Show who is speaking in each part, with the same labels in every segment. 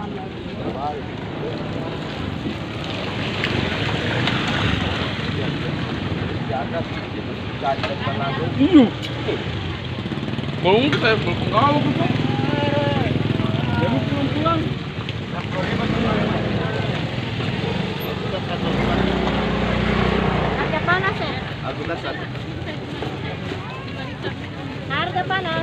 Speaker 1: Bung, saya berpengaruh gitu. Jadi pulang-pulang.
Speaker 2: Harga panas ya?
Speaker 3: Harga satu.
Speaker 2: Harga panas.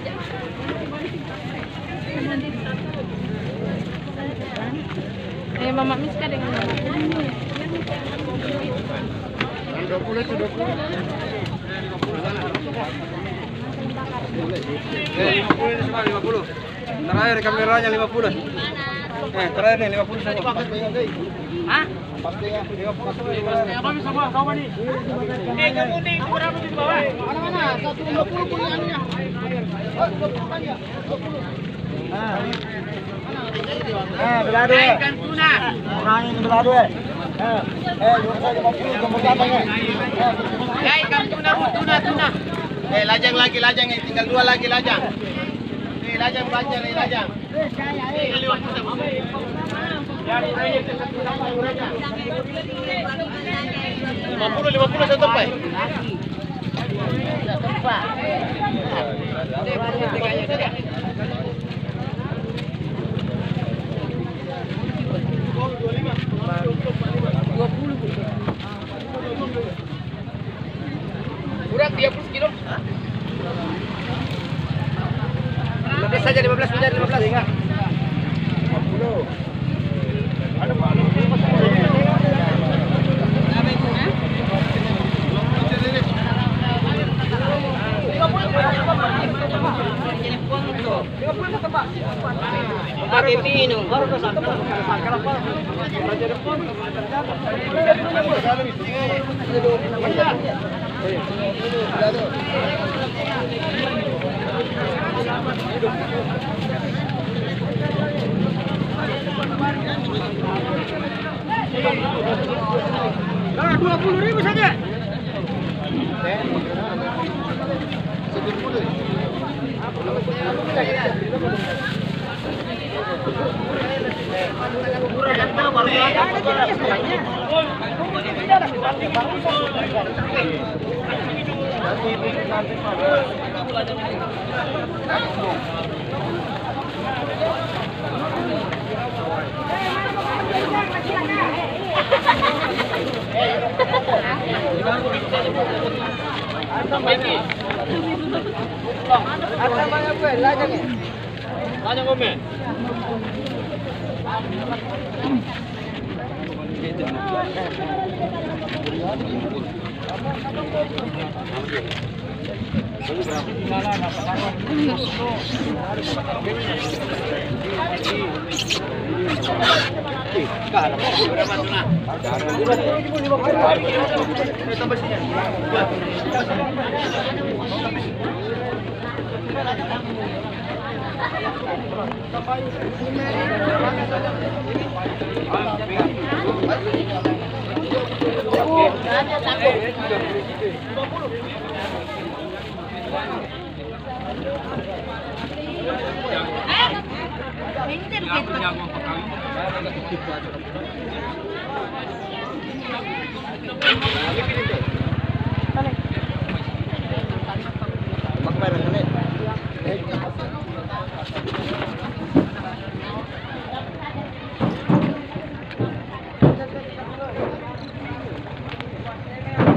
Speaker 2: Mama Miska dengan
Speaker 3: 20 itu 20. 50 ini cuma 50. Terakhir kameranya 50. Terakhir nih 50 saja.
Speaker 2: Hah?
Speaker 3: Pasti ya. 50.
Speaker 1: Apa bisa buat kau nih? Kamu nih berapa di bawah?
Speaker 3: Mana-mana? 150 pun anunya. 20 aja. 20. Belado ya.
Speaker 1: Ikan tuna.
Speaker 3: Kurangin belado ya. Saya 50 kemudian ya.
Speaker 1: Ya ikan tuna, tuna.
Speaker 3: Lajang lagi lajang ini tinggal 2 lagi lajang. Lajang baca lajang. Lima puluh satu tempat.
Speaker 1: Kurang 30 kilo.
Speaker 3: 15 saja 15 saja 15 enggak. 50. Ada Pak.
Speaker 1: Pakai pino.
Speaker 3: Nah, 20.000 saja.
Speaker 1: Lajang komen.